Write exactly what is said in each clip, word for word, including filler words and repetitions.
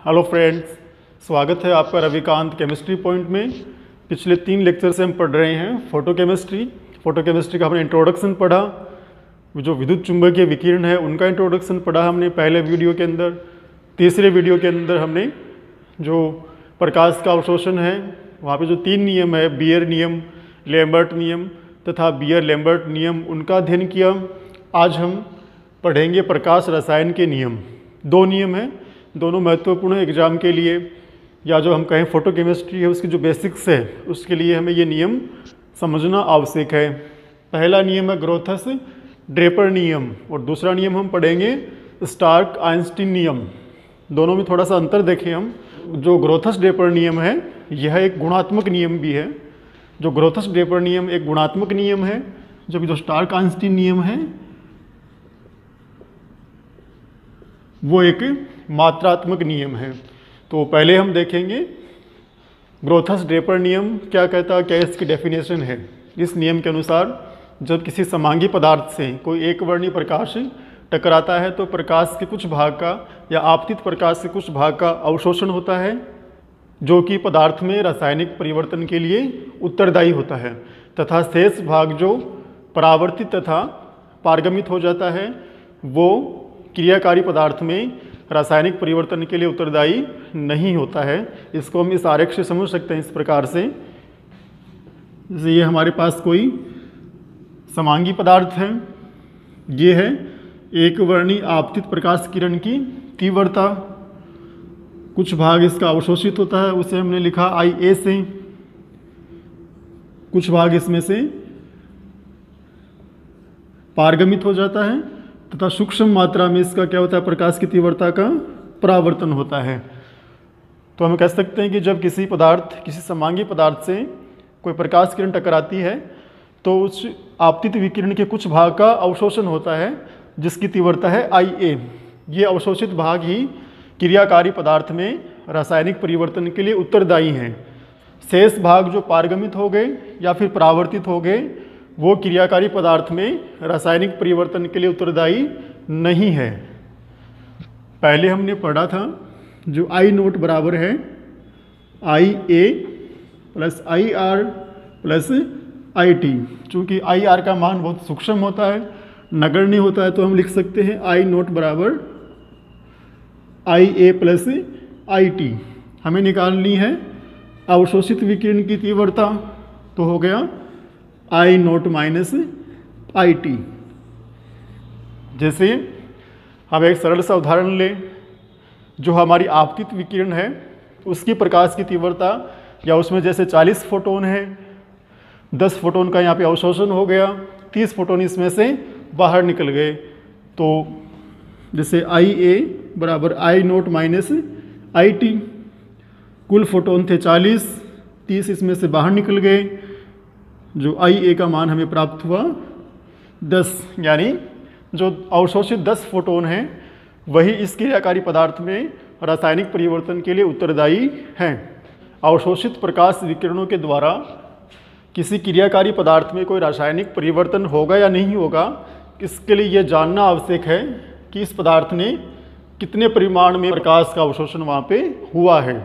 Hello friends, स्वागत है आपका रविकांत केमिस्ट्री पॉइंट में। पिछले तीन लेक्चर से हम पढ़ रहे हैं फोटो केमिस्ट्री। फोटो केमिस्ट्री का हमने इंट्रोडक्शन पढ़ा, जो विद्युत चुंबकीय विकिरण है उनका इंट्रोडक्शन पढ़ा हमने पहले वीडियो के अंदर। तीसरे वीडियो के अंदर हमने जो प्रकाश का अवशोषण है वहाँ पे जो तीन नियम है, बियर नियम, लैम्बर्ट नियम तथा बियर लैम्बर्ट नियम, उनका अध्ययन किया। आज हम पढ़ेंगे प्रकाश रसायन के नियम। दो नियम हैं, दोनों महत्वपूर्ण है एग्जाम के लिए, या जो हम कहें फोटो केमिस्ट्री है उसकी जो बेसिक्स है उसके लिए हमें ये नियम समझना आवश्यक है। पहला नियम है ग्रोथस ड्रेपर नियम और दूसरा नियम हम पढ़ेंगे स्टार्क आइंस्टीन नियम। दोनों में थोड़ा सा अंतर देखें हम। जो ग्रोथस ड्रेपर नियम है यह एक गुणात्मक नियम भी है। जो ग्रोथस ड्रेपर नियम एक गुणात्मक नियम है, जबकि जो स्टार्क आइंस्टीन नियम है वो एक मात्रात्मक नियम है। तो पहले हम देखेंगे ग्रोथस ड्रेपर नियम क्या कहता है, क्या इसकी डेफिनेशन है। इस नियम के अनुसार जब किसी समांगी पदार्थ से कोई एक वर्णीय प्रकाश टकराता है तो प्रकाश के कुछ भाग का या आपतित प्रकाश के कुछ भाग का अवशोषण होता है, जो कि पदार्थ में रासायनिक परिवर्तन के लिए उत्तरदायी होता है, तथा शेष भाग जो परावर्तित तथा पारगमित हो जाता है वो क्रियाकारी पदार्थ में रासायनिक परिवर्तन के लिए उत्तरदायी नहीं होता है। इसको हम इस आरेख से समझ सकते हैं इस प्रकार से। जैसे ये हमारे पास कोई समांगी पदार्थ है, ये है एक वर्णीय आपतित प्रकाश किरण की तीव्रता, कुछ भाग इसका अवशोषित होता है, उसे हमने लिखा आई ए से, कुछ भाग इसमें से पारगमित हो जाता है तथा सूक्ष्म मात्रा में इसका क्या होता है, प्रकाश की तीव्रता का परावर्तन होता है। तो हम कह सकते हैं कि जब किसी पदार्थ किसी समांगी पदार्थ से कोई प्रकाश किरण टकराती है तो उस आपतित विकिरण के कुछ भाग का अवशोषण होता है जिसकी तीव्रता है आई ए। ये अवशोषित भाग ही क्रियाकारी पदार्थ में रासायनिक परिवर्तन के लिए उत्तरदायी हैं। शेष भाग जो पारगमित हो गए या फिर परावर्तित हो गए वो क्रियाकारी पदार्थ में रासायनिक परिवर्तन के लिए उत्तरदायी नहीं है। पहले हमने पढ़ा था जो आई नोट बराबर है I A plus I R plus I T. चूँकि आई आर का मान बहुत सूक्ष्म होता है, नगण्य होता है, तो हम लिख सकते हैं आई नोट बराबर आई ए प्लस आई टी। हमें निकालनी है अवशोषित विकिरण की तीव्रता, तो हो गया I naught minus I T. जैसे हम एक सरल सा उदाहरण लें, जो हमारी आपतित विकिरण है उसकी प्रकाश की तीव्रता, या उसमें जैसे चालीस फोटोन है, दस फोटोन का यहाँ पे अवशोषण हो गया, तीस फोटोन इसमें से बाहर निकल गए। तो जैसे आई ए बराबर I naught minus I T, कुल फोटोन थे चालीस, तीस इसमें से बाहर निकल गए, जो आई ए का मान हमें प्राप्त हुआ दस। यानी जो अवशोषित दस फोटोन हैं वही इस क्रियाकारी पदार्थ में रासायनिक परिवर्तन के लिए उत्तरदायी हैं। अवशोषित प्रकाश विकिरणों के द्वारा किसी क्रियाकारी पदार्थ में कोई रासायनिक परिवर्तन होगा या नहीं होगा, इसके लिए यह जानना आवश्यक है कि इस पदार्थ ने कितने परिमाण में प्रकाश का अवशोषण वहाँ पे हुआ है।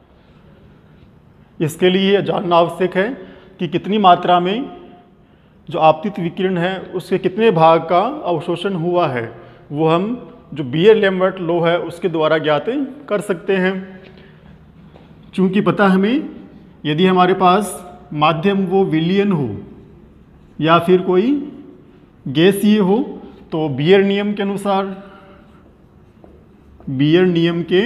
इसके लिए यह जानना आवश्यक है कि कितनी मात्रा में जो आपतित विकिरण है उसके कितने भाग का अवशोषण हुआ है, वो हम जो बियर लैम्बर्ट लॉ है उसके द्वारा ज्ञात कर सकते हैं। चूँकि पता हमें, यदि हमारे पास माध्यम वो विलियन हो या फिर कोई गैसीय हो, तो बियर नियम के अनुसार बियर नियम के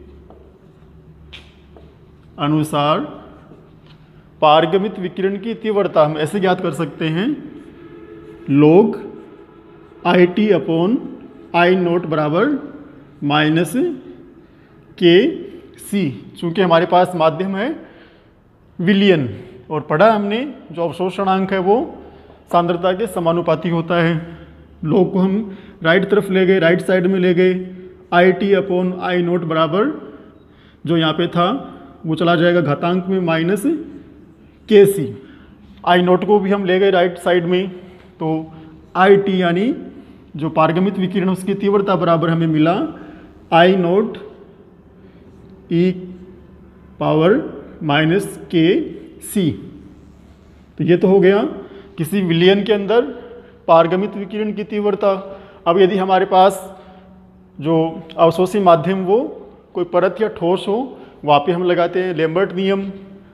अनुसार पारगमित विकिरण की तीव्रता हम ऐसे ज्ञात कर सकते हैं, log I T upon I naught बराबर माइनस के सी। चूँकि हमारे पास माध्यम है विलियन और पढ़ा हमने जो अवशोषणांक है वो सांद्रता के समानुपाती होता है। लॉग को हम राइट तरफ ले गए, राइट साइड में ले गए, I T upon I naught बराबर जो यहाँ पे था वो चला जाएगा घातांक में माइनस के सी। आई नोट को भी हम ले गए राइट साइड में, तो आई टी यानी जो पारगमित विकिरण उसकी तीव्रता बराबर हमें मिला I naught e power minus K C. तो ये तो हो गया किसी विलयन के अंदर पारगमित विकिरण की तीव्रता। अब यदि हमारे पास जो अवशोषी माध्यम वो कोई परत या ठोस हो, वहाँ पे हम लगाते हैं लैम्बर्ट नियम।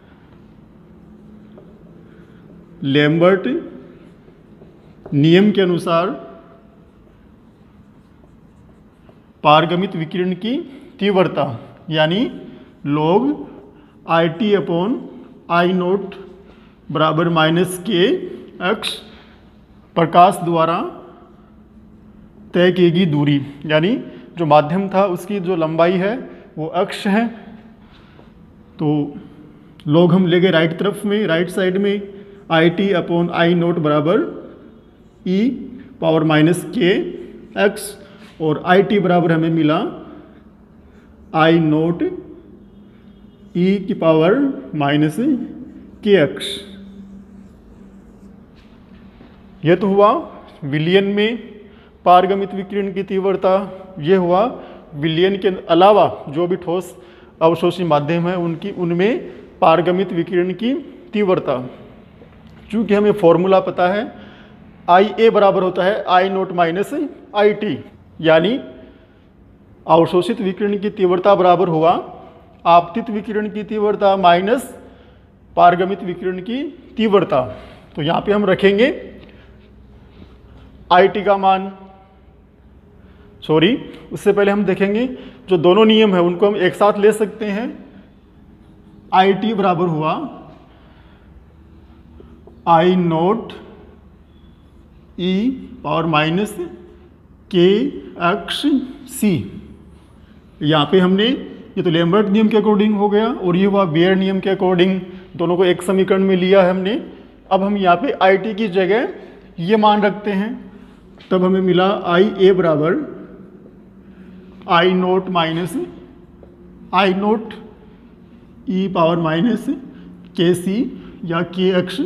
लैम्बर्ट नियम के अनुसार पारगमित विकिरण की तीव्रता यानी log I T upon I naught बराबर माइनस के एक्स प्रकाश द्वारा तय की गई दूरी, यानी जो माध्यम था उसकी जो लंबाई है वो अक्ष है। तो लॉग हम ले गए राइट तरफ में, राइट साइड में I T upon I naught बराबर e power minus K X, और आई टी बराबर हमें मिला आई नोट ई की पावर माइनस के एक्स। यह तो हुआ विलयन में पारगमित विकिरण की तीव्रता। ये हुआ विलयन के अलावा जो भी ठोस अवशोषी माध्यम है उनकी उनमें पारगमित विकिरण की तीव्रता। चूँकि हमें फॉर्मूला पता है आई ए बराबर होता है I naught minus I T, यानी अवशोषित विकिरण की तीव्रता बराबर हुआ आपतित विकिरण की तीव्रता माइनस पारगमित विकिरण की तीव्रता। तो यहाँ पे हम रखेंगे आई टी का मान, सॉरी उससे पहले हम देखेंगे जो दोनों नियम है उनको हम एक साथ ले सकते हैं। आई टी बराबर हुआ I naught e power minus K X C. यहाँ पे हमने ये तो लैम्बर्ट नियम के अकॉर्डिंग हो गया और ये हुआ बेयर नियम के अकॉर्डिंग, दोनों को एक समीकरण में लिया है हमने। अब हम यहाँ पे आई टी की जगह ये मान रखते हैं, तब हमें मिला आई ए बराबर I naught minus I naught e power minus K C या के एक्स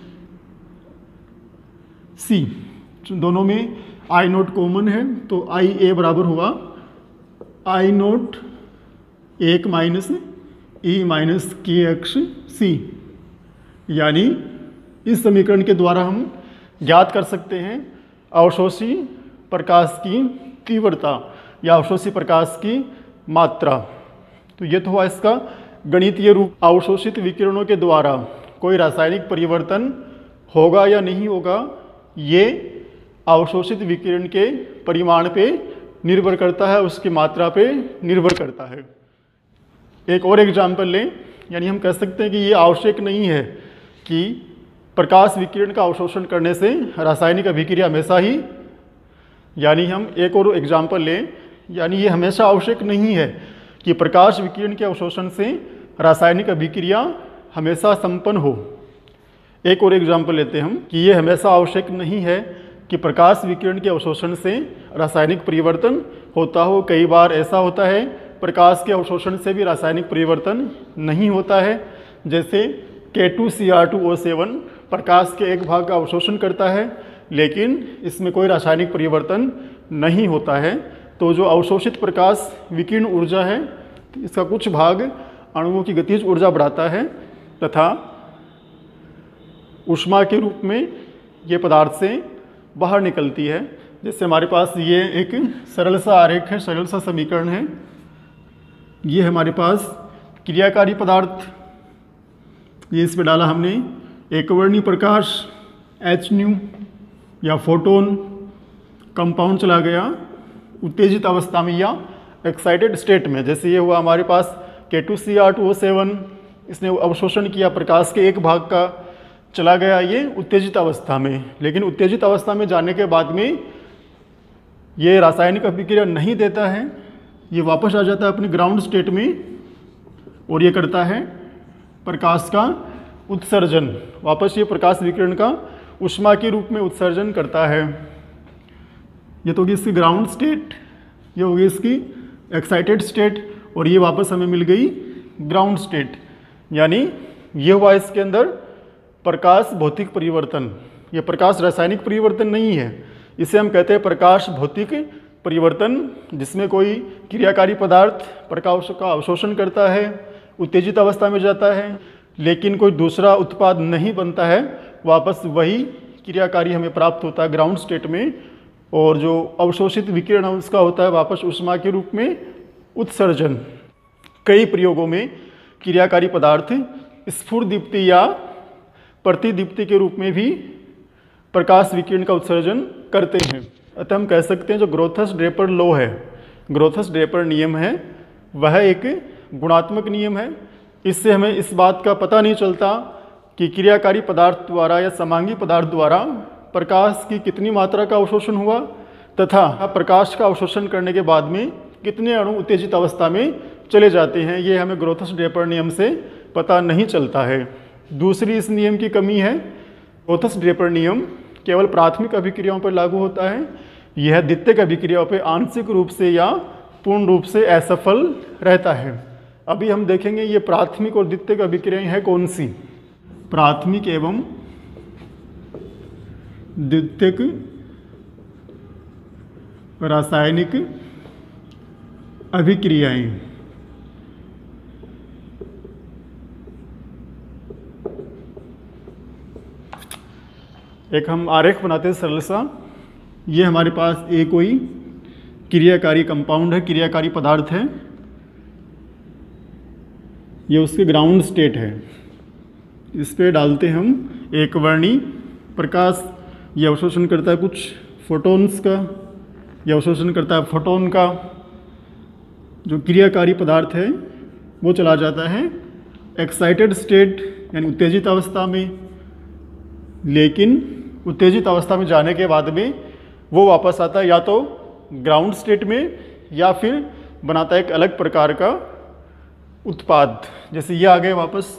सी। दोनों में आई नोट कॉमन है तो आई ए बराबर हुआ आई नोट एक minus e minus K X C. यानी इस समीकरण के द्वारा हम ज्ञात कर सकते हैं अवशोषी प्रकाश की तीव्रता या अवशोषी प्रकाश की मात्रा। तो ये तो हुआ इसका गणितीय रूप। अवशोषित विकिरणों के द्वारा कोई रासायनिक परिवर्तन होगा या नहीं होगा, ये अवशोषित विकिरण के परिमाण पे निर्भर करता है, उसकी मात्रा पे निर्भर करता है। एक और एग्जाम्पल लें, यानी हम कह सकते हैं कि ये आवश्यक नहीं है कि प्रकाश विकिरण का अवशोषण करने से रासायनिक अभिक्रिया हमेशा ही, यानी हम एक और एग्जाम्पल लें, यानी ये हमेशा आवश्यक नहीं है कि प्रकाश विकिरण के अवशोषण से रासायनिक अभिक्रिया हमेशा संपन्न हो। एक और एग्जाम्पल लेते हैं हम कि ये हमेशा आवश्यक नहीं है कि प्रकाश विकिरण के अवशोषण से रासायनिक परिवर्तन होता हो। कई बार ऐसा होता है प्रकाश के अवशोषण से भी रासायनिक परिवर्तन नहीं होता है, जैसे K two C R two O seven प्रकाश के एक भाग का अवशोषण करता है लेकिन इसमें कोई रासायनिक परिवर्तन नहीं होता है। तो जो अवशोषित प्रकाश विकिरण ऊर्जा है इसका कुछ भाग अणुओं की गतिज ऊर्जा बढ़ाता है तथा ऊष्मा के रूप में ये पदार्थ से बाहर निकलती है। जैसे हमारे पास ये एक सरल सा आरेख है, सरल सा समीकरण है। ये हमारे पास क्रियाकारी पदार्थ, ये इसमें डाला हमने एकवर्णी प्रकाश एच न्यू या फोटोन, कंपाउंड चला गया उत्तेजित अवस्था में या एक्साइटेड स्टेट में। जैसे ये हुआ हमारे पास K two C R two O seven, इसने अवशोषण किया प्रकाश के एक भाग का, चला गया ये उत्तेजित अवस्था में। लेकिन उत्तेजित अवस्था में जाने के बाद में ये रासायनिक अभिक्रिया नहीं देता है, ये वापस आ जाता है अपने ग्राउंड स्टेट में और ये करता है प्रकाश का उत्सर्जन। वापस ये प्रकाश विकिरण का ऊष्मा के रूप में उत्सर्जन करता है। ये तो होगी इसकी ग्राउंड स्टेट, ये होगी इसकी एक्साइटेड स्टेट और ये वापस हमें मिल गई ग्राउंड स्टेट। यानी ये हुआ इसके अंदर प्रकाश भौतिक परिवर्तन। ये प्रकाश रासायनिक परिवर्तन नहीं है, इसे हम कहते हैं प्रकाश भौतिक परिवर्तन जिसमें कोई क्रियाकारी पदार्थ प्रकाश का अवशोषण करता है, उत्तेजित अवस्था में जाता है, लेकिन कोई दूसरा उत्पाद नहीं बनता है, वापस वही क्रियाकारी हमें प्राप्त होता है ग्राउंड स्टेट में, और जो अवशोषित विकिरण उसका होता है वापस ऊष्मा के रूप में उत्सर्जन। कई प्रयोगों में क्रियाकारी पदार्थ स्फुरदीप्ति या प्रतिदीप्ति के रूप में भी प्रकाश विकिरण का उत्सर्जन करते हैं। अतः हम कह सकते हैं जो ग्रोथस ड्रेपर लॉ है, ग्रोथस ड्रेपर नियम है, वह एक गुणात्मक नियम है। इससे हमें इस बात का पता नहीं चलता कि क्रियाकारी पदार्थ द्वारा या समांगी पदार्थ द्वारा प्रकाश की कितनी मात्रा का अवशोषण हुआ तथा प्रकाश का अवशोषण करने के बाद में कितने अणु उत्तेजित अवस्था में चले जाते हैं, ये हमें ग्रोथस ड्रेपर नियम से पता नहीं चलता है। दूसरी इस नियम की कमी है, ग्रोथस ड्रेपर नियम केवल प्राथमिक अभिक्रियाओं पर लागू होता है, यह द्वितीयक अभिक्रियाओं पर आंशिक रूप से या पूर्ण रूप से असफल रहता है। अभी हम देखेंगे ये प्राथमिक और द्वितीयक अभिक्रियाएं हैं कौन सी। प्राथमिक एवं द्वितीयक रासायनिक अभिक्रियाएं। एक हम आरेख बनाते हैं सरल सा। ये हमारे पास एक कोई क्रियाकारी कंपाउंड है, क्रियाकारी पदार्थ है, ये उसके ग्राउंड स्टेट है। इस पे डालते हम एक वर्णी प्रकाश, ये अवशोषण करता है कुछ फोटोन्स का, ये अवशोषण करता है फोटोन का। जो क्रियाकारी पदार्थ है वो चला जाता है एक्साइटेड स्टेट यानी उत्तेजित अवस्था में, लेकिन उत्तेजित अवस्था में जाने के बाद में वो वापस आता है या तो ग्राउंड स्टेट में या फिर बनाता है एक अलग प्रकार का उत्पाद। जैसे ये आ गए वापस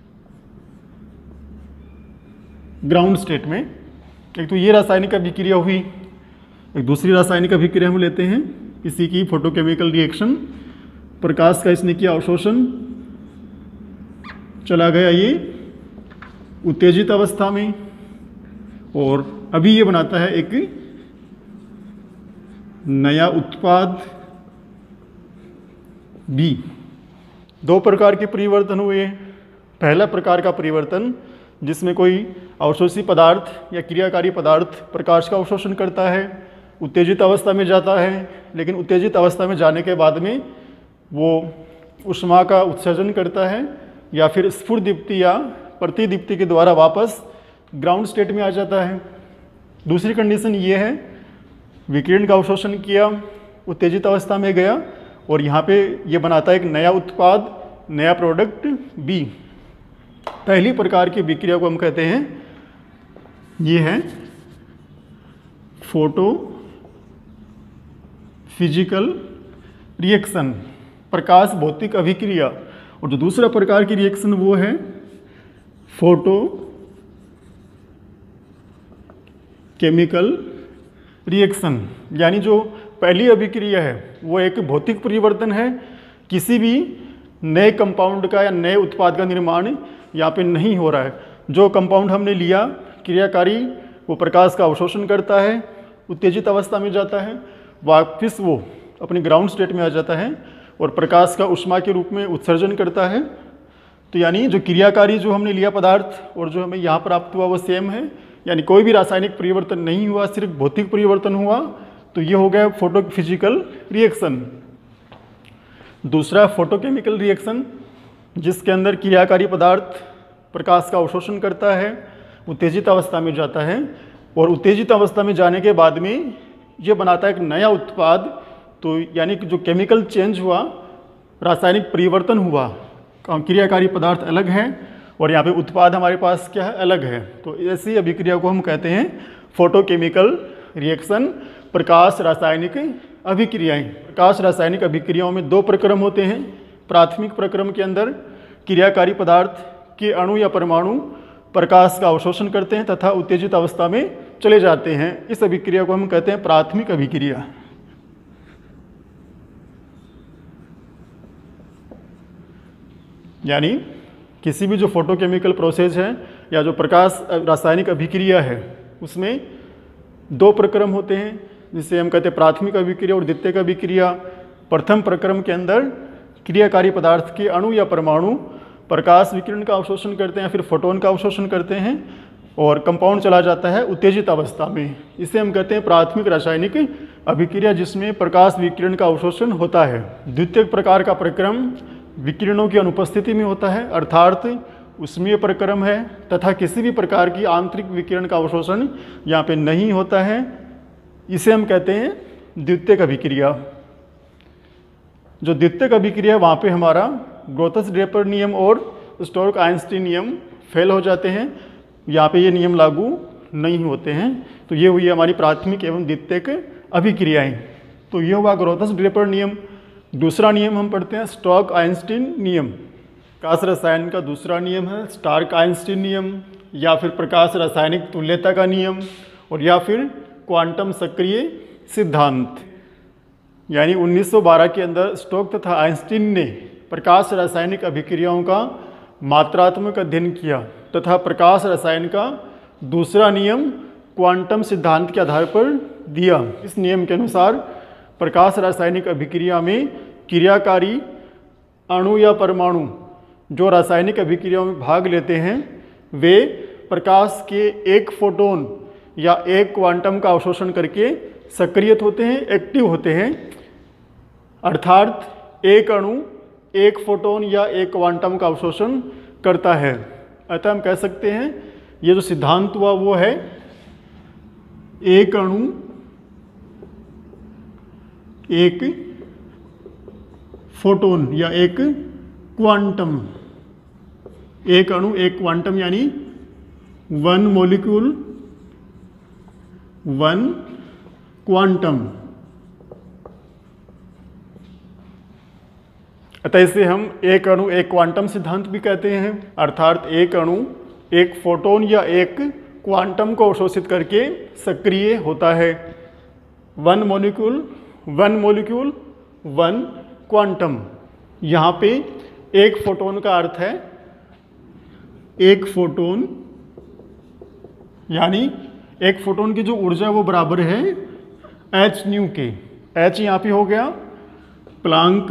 ग्राउंड स्टेट में। एक तो ये रासायनिक अभिक्रिया हुई, एक दूसरी रासायनिक अभिक्रिया हम लेते हैं इसी की फोटोकेमिकल रिएक्शन। प्रकाश का इसने किया अवशोषण, चला गया ये उत्तेजित अवस्था में, और अभी ये बनाता है एक नया उत्पाद बी। दो प्रकार के परिवर्तन हुए। पहला प्रकार का परिवर्तन जिसमें कोई अवशोषी पदार्थ या क्रियाकारी पदार्थ प्रकाश का अवशोषण करता है, उत्तेजित अवस्था में जाता है, लेकिन उत्तेजित अवस्था में जाने के बाद में वो ऊष्मा का उत्सर्जन करता है या फिर स्फुरदीप्ति या प्रतिदीप्ति के द्वारा वापस ग्राउंड स्टेट में आ जाता है। दूसरी कंडीशन ये है, विकिरण का अवशोषण किया, उत्तेजित अवस्था में गया और यहाँ पे ये बनाता है एक नया उत्पाद, नया प्रोडक्ट बी। पहली प्रकार की विक्रिया को हम कहते हैं, ये है फोटो फिजिकल रिएक्शन, प्रकाश भौतिक अभिक्रिया। और जो दूसरा प्रकार की रिएक्शन वो है फोटो केमिकल रिएक्शन। यानी जो पहली अभिक्रिया है वो एक भौतिक परिवर्तन है, किसी भी नए कंपाउंड का या नए उत्पाद का निर्माण यहाँ पे नहीं हो रहा है। जो कंपाउंड हमने लिया क्रियाकारी, वो प्रकाश का अवशोषण करता है, उत्तेजित अवस्था में जाता है, वापस वो अपने ग्राउंड स्टेट में आ जाता है और प्रकाश का ऊष्मा के रूप में उत्सर्जन करता है। तो यानी जो क्रियाकारी जो हमने लिया पदार्थ और जो हमें यहाँ प्राप्त हुआ वो सेम है, यानी कोई भी रासायनिक परिवर्तन नहीं हुआ, सिर्फ भौतिक परिवर्तन हुआ। तो ये हो गया फोटो फिजिकल रिएक्शन। दूसरा फोटोकेमिकल रिएक्शन, जिसके अंदर क्रियाकारी पदार्थ प्रकाश का अवशोषण करता है, उत्तेजित अवस्था में जाता है और उत्तेजित अवस्था में जाने के बाद में ये बनाता है एक नया उत्पाद। तो यानी कि जो केमिकल चेंज हुआ, रासायनिक परिवर्तन हुआ, क्रियाकारी पदार्थ अलग है और यहाँ पे उत्पाद हमारे पास क्या है, अलग है। तो ऐसी अभिक्रिया को हम कहते हैं फोटोकेमिकल रिएक्शन, प्रकाश रासायनिक अभिक्रियाएं। प्रकाश रासायनिक अभिक्रियाओं में दो प्रक्रम होते हैं। प्राथमिक प्रक्रम के अंदर क्रियाकारी पदार्थ के अणु या परमाणु प्रकाश का अवशोषण करते हैं तथा उत्तेजित अवस्था में चले जाते हैं। इस अभिक्रिया को हम कहते हैं प्राथमिक अभिक्रिया। यानी किसी भी जो फोटोकेमिकल प्रोसेस है या जो प्रकाश रासायनिक अभिक्रिया है, उसमें दो प्रक्रम होते हैं, जिसे हम कहते हैं प्राथमिक अभिक्रिया और द्वितीयक अभिक्रिया। प्रथम प्रक्रम के अंदर क्रियाकारी पदार्थ के अणु या परमाणु प्रकाश विकिरण का अवशोषण करते हैं, फिर फोटोन का अवशोषण करते हैं और कंपाउंड चला जाता है उत्तेजित अवस्था में। इसे हम कहते हैं प्राथमिक रासायनिक अभिक्रिया, जिसमें प्रकाश विकिरण का अवशोषण होता है। द्वितीय प्रकार का प्रक्रम विकिरणों की अनुपस्थिति में होता है, अर्थात उष्मीय प्रक्रम है तथा किसी भी प्रकार की आंतरिक विकिरण का अवशोषण यहाँ पे नहीं होता है। इसे हम कहते हैं द्वितीयक अभिक्रिया। जो द्वितीयक अभिक्रिया है वहाँ पे हमारा ग्रोथस ड्रेपर नियम और स्टोर्क आइंस्टीन नियम फेल हो जाते हैं, यहाँ पे ये नियम लागू नहीं होते हैं। तो ये हुई हमारी प्राथमिक एवं द्वितीयक अभिक्रियाएं। तो ये हुआ ग्रोथस ड्रेपर नियम। दूसरा नियम हम पढ़ते हैं स्टोर्क आइंस्टीन नियम। प्रकाश रसायन का दूसरा नियम है स्टार्क आइंस्टीन नियम, या फिर प्रकाश रासायनिक तुल्यता का नियम, और या फिर क्वांटम सक्रिय सिद्धांत। यानी उन्नीस सौ बारह के अंदर स्टोक तथा आइंस्टीन ने प्रकाश रासायनिक अभिक्रियाओं का मात्रात्मक अध्ययन किया तथा प्रकाश रसायन का दूसरा नियम क्वांटम सिद्धांत के आधार पर दिया। इस नियम के अनुसार प्रकाश रासायनिक अभिक्रिया में क्रियाकारी अणु या परमाणु जो रासायनिक अभिक्रियाओं में भाग लेते हैं वे प्रकाश के एक फोटोन या एक क्वांटम का अवशोषण करके सक्रियत होते हैं, एक्टिव होते हैं। अर्थात एक अणु एक फोटोन या एक क्वांटम का अवशोषण करता है। अतः हम कह सकते हैं ये जो सिद्धांत हुआ वो है एक अणु एक फोटोन या एक क्वांटम, एक अणु एक क्वांटम, यानी वन मॉलिक्यूल वन क्वांटम। अतः इसे हम एक अणु एक क्वांटम सिद्धांत भी कहते हैं। अर्थात एक अणु एक फोटोन या एक क्वांटम को अवशोषित करके सक्रिय होता है। One molecule one molecule one quantum. यहाँ पे एक फोटोन का अर्थ है एक फोटोन, यानी एक फोटोन की जो ऊर्जा वो बराबर है एच न्यू के। एच यहाँ पे हो गया प्लांक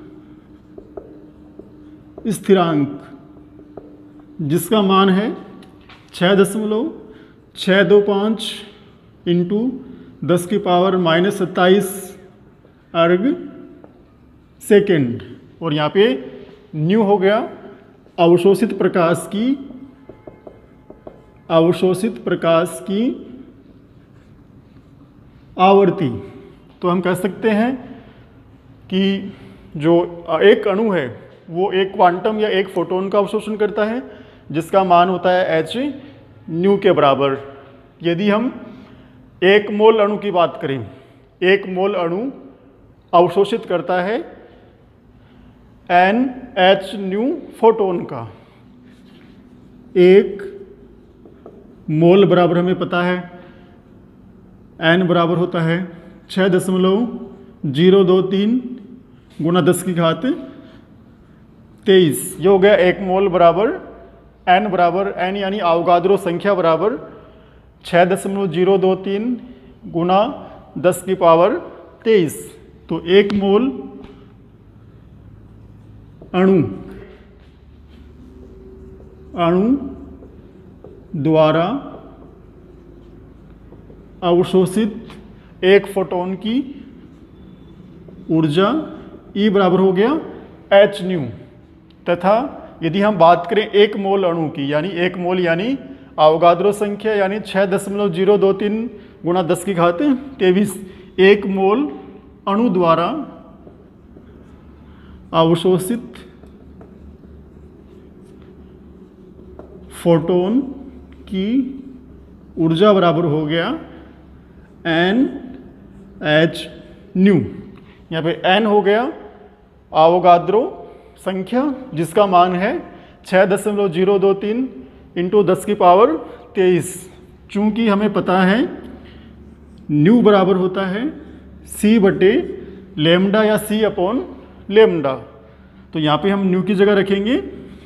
स्थिरांक, जिसका मान है छः दशमलव छः दो पाँच इंटू दस की पावर माइनस सत्ताईस अर्ग सेकेंड। और यहाँ पे न्यू हो गया अवशोषित प्रकाश की अवशोषित प्रकाश की आवर्ती। तो हम कह सकते हैं कि जो एक अणु है वो एक क्वांटम या एक फोटोन का अवशोषण करता है जिसका मान होता है एच न्यू के बराबर। यदि हम एक मोल अणु की बात करें, एक मोल अणु अवशोषित करता है एन एच न्यू फोटोन का। एक मोल बराबर हमें पता है एन बराबर होता है छः दशमलव जीरो दो तीन गुना दस की घात तेईस। ये हो गया एक मोल बराबर एन बराबर एन यानी अवोगाद्रो संख्या बराबर छः दशमलव जीरो दो तीन गुना दस की पावर तेईस। तो एक मोल अणु अणु द्वारा अवशोषित एक फोटोन की ऊर्जा E बराबर हो गया एच न्यू। तथा यदि हम बात करें एक मोल अणु की, यानी एक मोल यानी अवोगाद्रो संख्या यानी छः दशमलव जीरो दो तीन गुना दस की घात तेईस, एक मोल अणु द्वारा अवशोषित फोटोन की ऊर्जा बराबर हो गया एन एच न्यू। यहाँ पे एन हो गया अवोगाद्रो संख्या जिसका मान है छः दशमलव जीरो दो तीन इंटू दस की पावर तेईस। चूँकि हमें पता है न्यू बराबर होता है सी बटे लेमडा या सी अपॉन लेमडा, तो यहाँ पे हम न्यू की जगह रखेंगे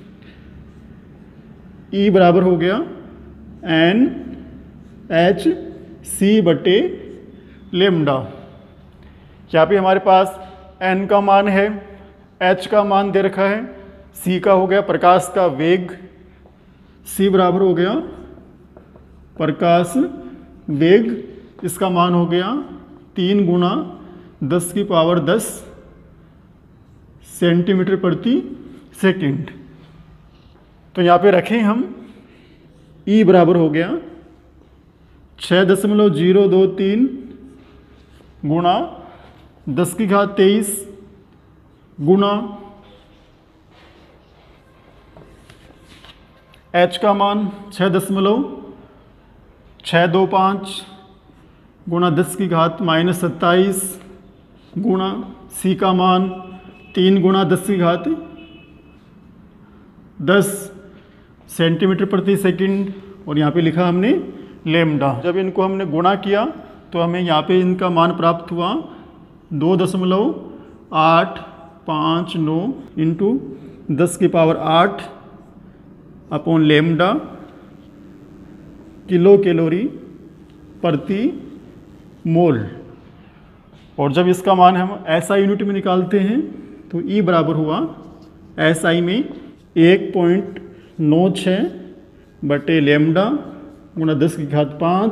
ई बराबर हो गया एन एच सी बटे लेमडा। यहाँ पे हमारे पास n का मान है, h का मान दे रखा है, c का हो गया प्रकाश का वेग, c बराबर हो गया प्रकाश वेग, इसका मान हो गया तीन गुना दस की पावर दस सेंटीमीटर प्रति सेकंड। तो यहाँ पे रखें हम E बराबर हो गया छः दशमलव जीरो दो तीन गुणा दस की घात तेईस गुणा H का मान छः दशमलव छः दो पाँच गुणा दस की घात माइनस सत्ताईस गुणा C का मान तीन गुणा दस की घात दस सेंटीमीटर प्रति सेकंड, और यहाँ पे लिखा हमने लेमडा। जब इनको हमने गुणा किया तो हमें यहाँ पे इनका मान प्राप्त हुआ दो दशमलव आठ पाँच नौ इंटू दस की पावर आठ अपॉन लेमडा किलो कैलोरी प्रति मोल। और जब इसका मान हम एसआई यूनिट में निकालते हैं तो ई बराबर हुआ एसआई में एक पॉइंट नौ छः बटे लेमडा गुणा दस की घात पाँच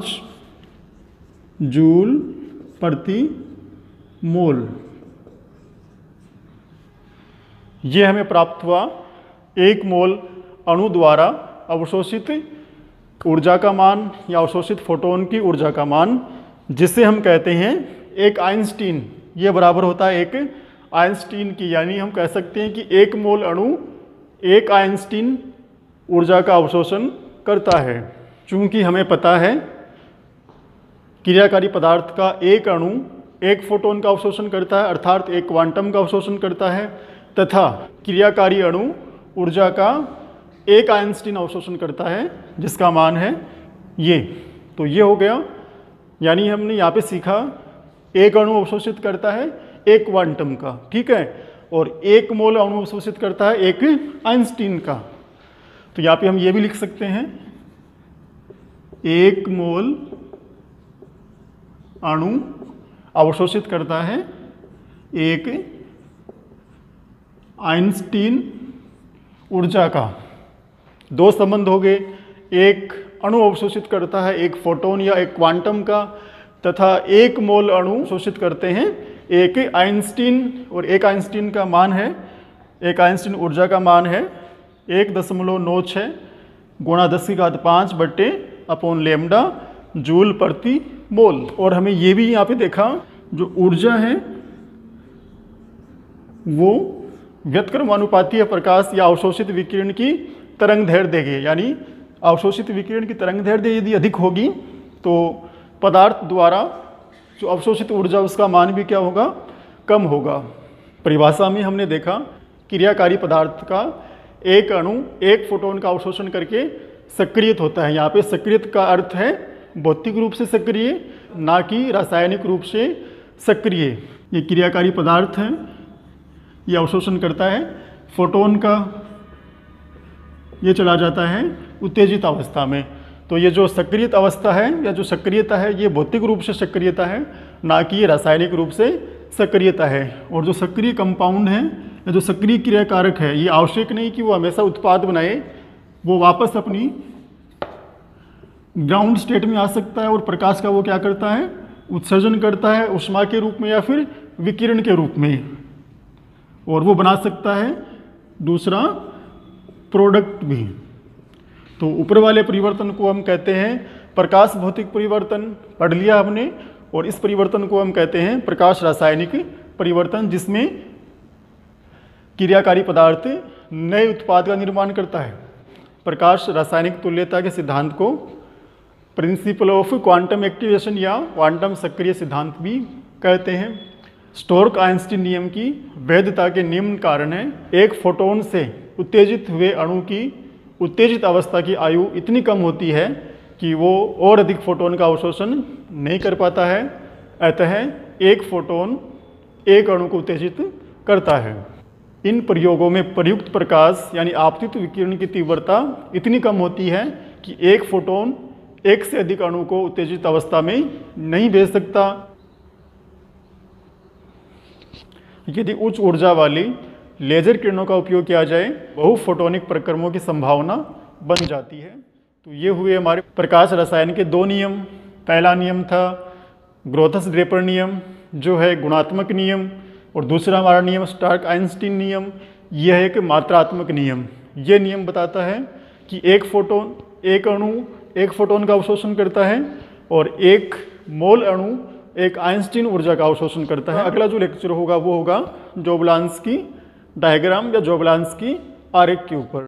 जूल प्रति मोल। ये हमें प्राप्त हुआ एक मोल अणु द्वारा अवशोषित ऊर्जा का मान या अवशोषित फोटोन की ऊर्जा का मान, जिसे हम कहते हैं एक आइंस्टीन। ये बराबर होता है एक आइंस्टीन की, यानी हम कह सकते हैं कि एक मोल अणु एक आइंस्टीन ऊर्जा का अवशोषण करता है। चूंकि हमें पता है क्रियाकारी पदार्थ का एक अणु एक फोटोन का अवशोषण करता है, अर्थात एक क्वांटम का अवशोषण करता है, तथा क्रियाकारी अणु ऊर्जा का एक आइंस्टीन अवशोषण करता है जिसका मान है ये। तो ये हो गया, यानी हमने यहाँ पे सीखा एक अणु अवशोषित करता है एक क्वांटम का, ठीक है, और एक मोल अणु अवशोषित करता है एक आइंस्टीन का। तो यहाँ पे हम ये भी लिख सकते हैं एक मोल अणु अवशोषित करता है एक आइंस्टीन ऊर्जा का। दो संबंध हो गए, एक अणु अवशोषित करता है एक फोटोन या एक क्वांटम का, तथा एक मोल अणु अवशोषित करते हैं एक आइंस्टीन, और एक आइंस्टीन का मान है, एक आइंस्टीन ऊर्जा का मान है एक दशमलव नौ छः गुणा दस की घात पाँच बट्टे अपॉन लेमडा जूल प्रति मोल। और हमें ये भी यहाँ पे देखा जो ऊर्जा है वो व्युत्क्रमानुपातीय प्रकाश या अवशोषित विकिरण की तरंग दैर्घ्य देगी, यानी अवशोषित विकिरण की तरंग दैर्घ्य यदि अधिक होगी तो पदार्थ द्वारा जो अवशोषित ऊर्जा उसका मान भी क्या होगा, कम होगा। परिभाषा में हमने देखा क्रियाकारी पदार्थ का एक अणु एक फोटोन का अवशोषण करके सक्रियत होता है। यहाँ पे सक्रियत का अर्थ है भौतिक रूप से सक्रिय, ना कि रासायनिक रूप से सक्रिय। ये क्रियाकारी पदार्थ है, ये अवशोषण करता है फोटोन का, ये चला जाता है उत्तेजित अवस्था में। तो ये जो सक्रियत अवस्था है या जो सक्रियता है ये भौतिक रूप से सक्रियता है, ना कि रासायनिक रूप से सक्रियता है। और जो सक्रिय कंपाउंड है या जो सक्रिय क्रियाकारक है ये आवश्यक नहीं कि वो हमेशा उत्पाद बनाए, वो वापस अपनी ग्राउंड स्टेट में आ सकता है और प्रकाश का वो क्या करता है, उत्सर्जन करता है ऊष्मा के रूप में या फिर विकिरण के रूप में, और वो बना सकता है दूसरा प्रोडक्ट भी। तो ऊपर वाले परिवर्तन को हम कहते हैं प्रकाश भौतिक परिवर्तन, पढ़ लिया हमने, और इस परिवर्तन को हम कहते हैं प्रकाश रासायनिक परिवर्तन, जिसमें क्रियाकारी पदार्थ नए उत्पाद का निर्माण करता है। प्रकाश रासायनिक तुल्यता के सिद्धांत को प्रिंसिपल ऑफ क्वांटम एक्टिवेशन या क्वांटम सक्रिय सिद्धांत भी कहते हैं। स्टोर्क आइंस्टीन नियम की वैधता के निम्न कारण है। एक फोटोन से उत्तेजित हुए अणु की उत्तेजित अवस्था की आयु इतनी कम होती है कि वो और अधिक फोटोन का अवशोषण नहीं कर पाता है, अतः एक फोटोन एक अणु को उत्तेजित करता है। इन प्रयोगों में प्रयुक्त प्रकाश यानी आपतित विकिरण की तीव्रता इतनी कम होती है कि एक फोटोन एक से अधिक अणु को उत्तेजित अवस्था में नहीं भेज सकता। यदि उच्च ऊर्जा वाली लेजर किरणों का उपयोग किया जाए बहुफोटोनिक प्रक्रमों की संभावना बन जाती है। तो ये हुए हमारे प्रकाश रसायन के दो नियम। पहला नियम था ग्रोथस ड्रेपर नियम जो है गुणात्मक नियम, और दूसरा हमारा नियम स्टार्क आइंस्टीन नियम, यह है कि मात्रात्मक नियम। ये नियम बताता है कि एक फोटोन एक अणु एक फोटोन का अवशोषण करता है और एक मोल अणु एक आइंस्टीन ऊर्जा का अवशोषण करता है। अगला जो लेक्चर होगा वो होगा जोबलांस्की डायग्राम या जोबलांस्की आरेख के ऊपर।